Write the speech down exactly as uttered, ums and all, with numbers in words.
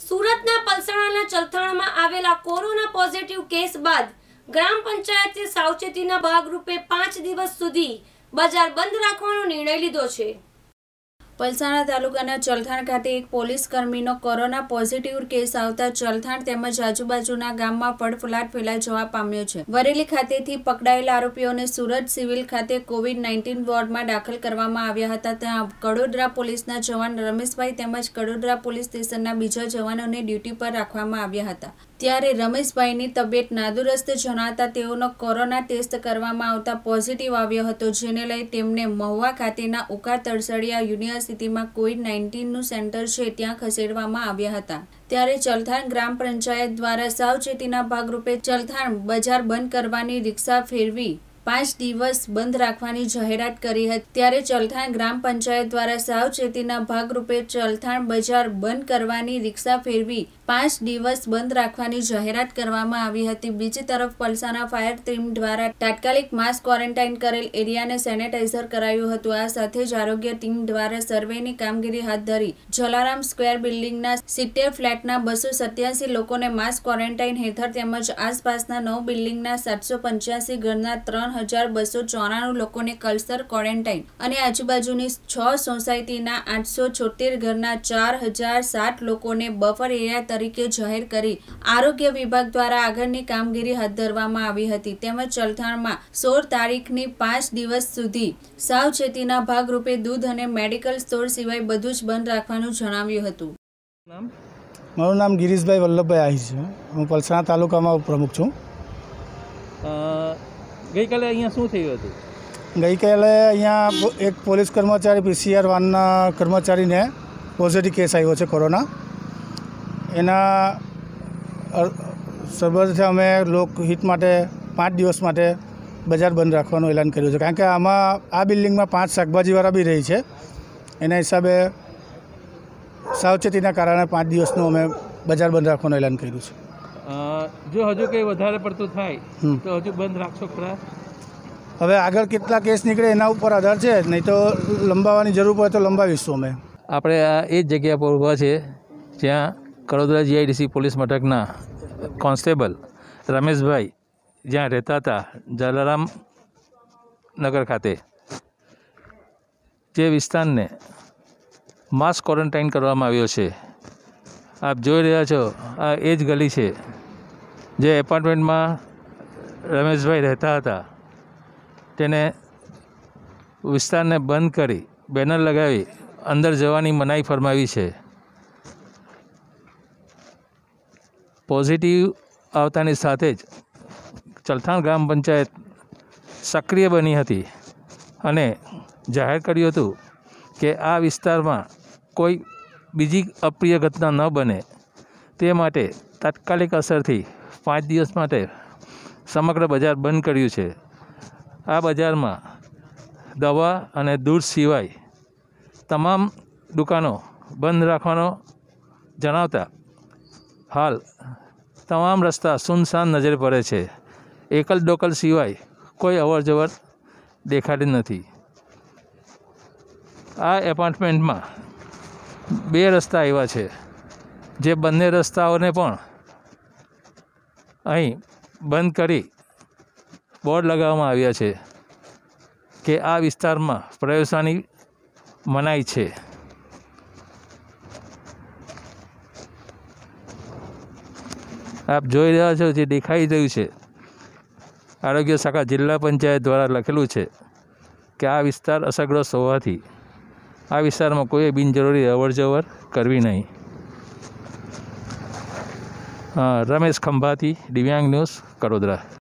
સુરતના પલસાણાના ચલથાણમાં આવેલા corona positive case બાદ ગ્રામ પંચાયતે સાવચેતીના ભાગરૂપે પાંચ દિવસ સુધી બજાર બંધ રાખવાનો નિર્ણય લીધો છે। પલસાણા તાલુકાના ચલથાણ ખાતે એક પોલીસ કર્મીનો કોરોના પોઝિટિવ કેસ આવતા ચલથાણ તેમજ આજુબાજુના ગામમાં ફળફળાટ ફેલાઈ જવા પામ્યો છે। વરેલી ખાતેથી પકડાયેલા આરોપીઓને સુરત સિવિલ ખાતે કોવિડ નાઇન્ટીન વોર્ડમાં દાખલ કરવામાં આવ્યા હતા। ત્યાં કડોદરા પોલીસના જવાન રમેશભાઈ તેમજ કડોદરા પોલીસ સ્ટેશનના બીજા જવાનોને ડ્યુટી પર રાખવામાં આવ્યા હતા। ત્યારે રમેશભાઈની તબિયત નાદુરસ્ત જણાતા તેઓનો કોરોના ટેસ્ટ કરવામાં આવતા પોઝિટિવ આવ્યો હતો, જેને લઈ તેમને મહુવા ખાતેના ઉકા તળસડિયા યુનિવર્સિટીમાં કોવિડ નાઇન્ટીનનું સેન્ટર છે ત્યાં ખસેડવામાં આવ્યા હતા। ત્યારે ચલથાણ ગ્રામ પંચાયત દ્વારા સાવચેતીના ભાગરૂપે ચલથાણ બજાર બંધ કરવાની રિક્ષા ફેરવી પાંચ દિવસ બંધ રાખવાની જાહેરાત કરી હતી। ત્યારે ચલથાણ ગ્રામ પંચાયત દ્વારા સાવચેતીના ભાગરૂપે ચલથાણ બજાર બંધ કરવાની રિક્ષા ફેરવી પાંચ દિવસ બંધ રાખવાની જાહેરાત કરવામાં આવી હતી। બીજી તરફ પલસાણા ફાયર ટીમ દ્વારા તાત્કાલિક માસ ક્વોરન્ટાઇન કરેલ એરિયાને સેનેટાઇઝર કરાયું હતું। આ સાથે જ આરોગ્ય ટીમ દ્વારા સર્વેની કામગીરી હાથ ધરી જલારામ સ્ક્વેર બિલ્ડિંગના સિત્તેર ફ્લેટના બસો સત્યાસી લોકોને માસ ક્વોરન્ટાઇન હેઠળ તેમજ આસપાસના નવ બિલ્ડિંગના સાતસો પંચ્યાસી ઘરના ત્રણ હજાર બસો ચોરાણું લોકોને કલ્ચર ક્વોરન્ટાઇન અને આજુબાજુની છ સોસાયટીના આઠસો છોતેર ઘરના ચાર હજાર સાત લોકોને બફર એરિયા તરીકે જાહેર કરી આરોગ્ય વિભાગ દ્વારા આગળની કામગીરી હાથ ધરવામાં આવી હતી। તેમજ ચલથાણમાં સોળ તારીખની પાંચ દિવસ સુધી સાવચેતીના ભાગરૂપે દૂધ અને મેડિકલ સ્ટોર સિવાય બધું જ બંધ રાખવાનું જણાવ્યું હતું। મારું નામ ગિરીશભાઈ વલ્લભભાઈ આહિર છે। હું પલસાણા તાલુકામાં પ્રમુખ છું। ગઈકાલે અહીંયા શું થયું હતું? ગઈકાલે અહીંયા એક પોલીસ કર્મચારી પીસીઆર વાનના કર્મચારીને પોઝિટિવ કેસ આવ્યો છે કોરોના। એના સંબંધે અમે લોકહિત માટે પાંચ દિવસ માટે બજાર બંધ રાખવાનું એલાન કર્યું છે, કારણ કે આમાં આ બિલ્ડિંગમાં પાંચ શાકભાજીવાળા બી રહી છે। એના હિસાબે સાવચેતીના કારણે પાંચ દિવસનું અમે બજાર બંધ રાખવાનું એલાન કર્યું છે। જો હજુ કંઈ વધારે પડતું થાય તો હજુ બંધ રાખશો ખરા? હવે આગળ કેટલા કેસ નીકળે એના ઉપર આધાર છે, નહીં તો લંબાવવાની જરૂર પડે તો લંબાવીશું અમે। આપણે આ એ જ જગ્યા પર ઊભા છે જ્યાં કડોદરા જીઆઈડીસી પોલીસ મથકના કોન્સ્ટેબલ રમેશભાઈ જ્યાં રહેતા હતા જલારામ નગર ખાતે, જે વિસ્તારને માસ ક્વોરન્ટાઇન કરવામાં આવ્યો છે। આપ જોઈ રહ્યા છો આ એ જ ગલી છે જે એપાર્ટમેન્ટમાં રમેશભાઈ રહેતા હતા। તેને વિસ્તારને બંધ કરી બેનર લગાવી અંદર જવાની મનાઈ ફરમાવી છે। પોઝિટિવ આવતાની સાથે જ ચલથાણ ગ્રામ પંચાયત સક્રિય બની હતી અને જાહેર કર્યું હતું કે આ વિસ્તારમાં કોઈ બીજી અપ્રિય ઘટના ન બને તે માટે તાત્કાલિક અસરથી પાંચ દિવસ માટે સમગ્ર બજાર બંધ કર્યું છે। આ બજારમાં દવા અને દૂધ સિવાય તમામ દુકાનો બંધ રાખવાનો જણાવતા હાલ તમામ રસ્તા સુનસાન નજરે પડે છે। એકલ દોકલ સિવાય કોઈ અવર જવર દેખાતી નથી। આ એપાર્ટમેન્ટમાં બે રસ્તા આવ્યા છે, જે બંને રસ્તાઓને પણ અહીં બંધ કરી બોર્ડ લગાવવામાં આવ્યા છે કે આ વિસ્તારમાં પ્રવેશવાની મનાઈ છે। આપ જોઈ રહ્યા છો જે દેખાઈ રહ્યું છે આરોગ્ય શાખા જિલ્લા પંચાયત દ્વારા લખેલું છે કે આ વિસ્તાર અસરગ્રસ્ત હોવાથી આ વિસ્તારમાં કોઈ બિનજરૂરી અવરજવર કરવી નહીં। રમેશ ખંભાતી, દિવ્યાંગ ન્યૂઝ, કડોદરા।